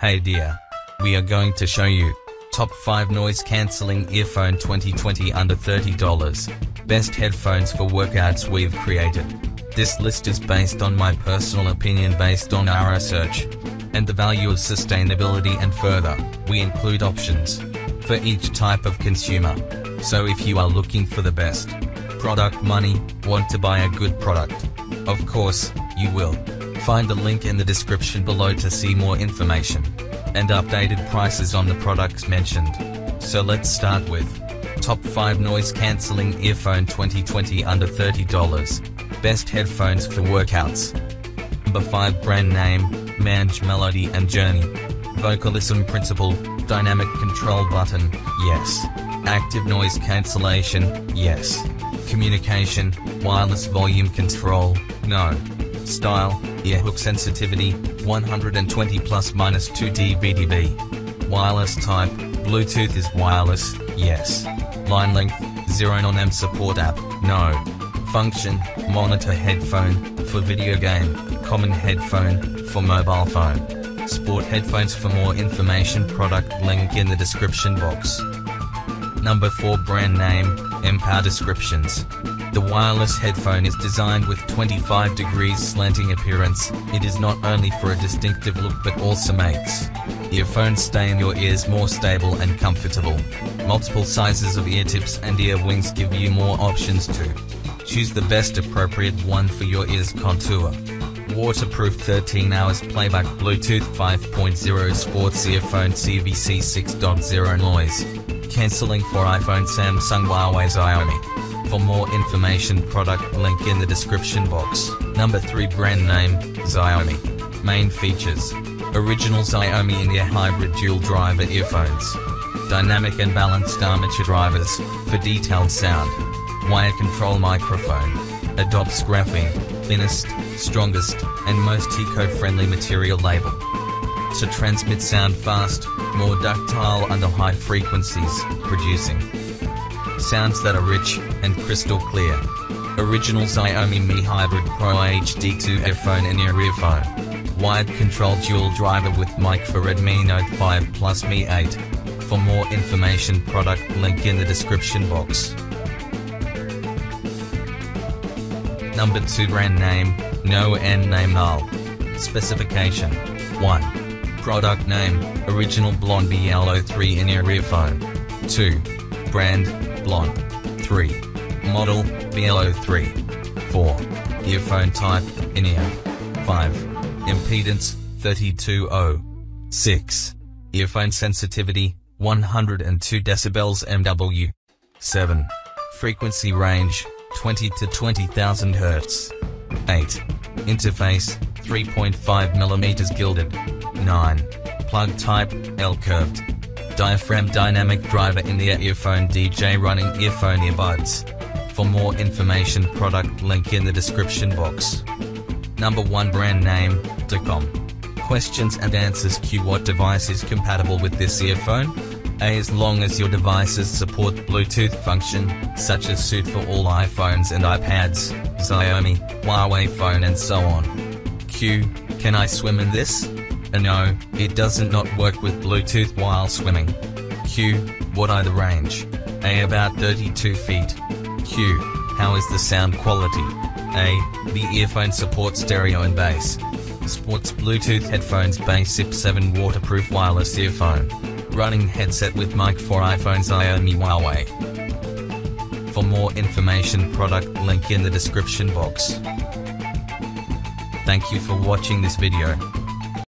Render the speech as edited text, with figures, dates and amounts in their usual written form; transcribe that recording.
Hey dear. We are going to show you top 5 noise cancelling earphone 2020 under $30. Best headphones for workouts we've created. This list is based on my personal opinion based on our research and the value of sustainability, and further, we include options for each type of consumer. So if you are looking for the best product money, want to buy a good product, of course, you will find a link in the description below to see more information and updated prices on the products mentioned. So let's start with top 5 noise cancelling earphone 2020 under $30. Best headphones for workouts. Number 5 brand name, Mange Melody and Journey. Vocalism principle, dynamic control button, yes. Active noise cancellation, yes. Communication, wireless volume control, no. Style, ear hook sensitivity, 120 ±2 dBdB. Wireless type, Bluetooth is wireless, yes. Line length, 0 non-M support app, no. Function, monitor headphone, for video game, common headphone, for mobile phone. Sport headphones. For more information, product link in the description box. Number 4 brand name, Empower. Descriptions. The wireless headphone is designed with 25-degree slanting appearance. It is not only for a distinctive look but also makes earphones stay in your ears more stable and comfortable. Multiple sizes of ear tips and ear wings give you more options to choose the best appropriate one for your ears contour. Waterproof 13 hours playback, Bluetooth 5.0 sports earphone, CVC 6.0 noise cancelling for iPhone, Samsung, Huawei, Xiaomi. For more information, product link in the description box. Number 3 brand name, Xiaomi. Main features: original Xiaomi in-ear hybrid dual driver earphones. Dynamic and balanced armature drivers, for detailed sound. Wire control microphone. Adopts graphene, thinnest, strongest, and most eco-friendly material label to transmit sound fast, more ductile under high frequencies, producing sounds that are rich and crystal clear. Original Xiaomi Mi Hybrid Pro HD2 earphone in-ear earphone. Wired control dual driver with mic for Redmi Note 5 Plus Mi 8. For more information, product link in the description box. Number 2 brand name, No Name Null. Specification: 1. Product name, original Blonde BL03 in-ear earphone. 2. Brand, Blonde. 3. Model, BL03. 4. Earphone type, in-ear. 5. Impedance, 32 ohm. 6. Earphone sensitivity, 102 decibels MW. 7. Frequency range, 20 to 20,000 Hz. 8. Interface, 3.5 mm gilded. 9. Plug type, L-curved. Diaphragm dynamic driver in-ear earphone, DJ running earphone earbuds. For more information, product link in the description box. Number 1 brand name, Tacom. Questions and answers Q. What device is compatible with this earphone? A. As long as your devices support Bluetooth function, such as suit for all iPhones and iPads, Xiaomi, Huawei phone and so on. Q. Can I swim in this? No, it doesn't not work with Bluetooth while swimming. Q. What are the range? A. About 32 feet. Q. How is the sound quality? A. The earphone supports stereo and bass. Sports Bluetooth headphones, bass IP 7 waterproof wireless earphone. Running headset with mic for iPhone, Xiaomi, Huawei. For more information, product link in the description box. Thank you for watching this video.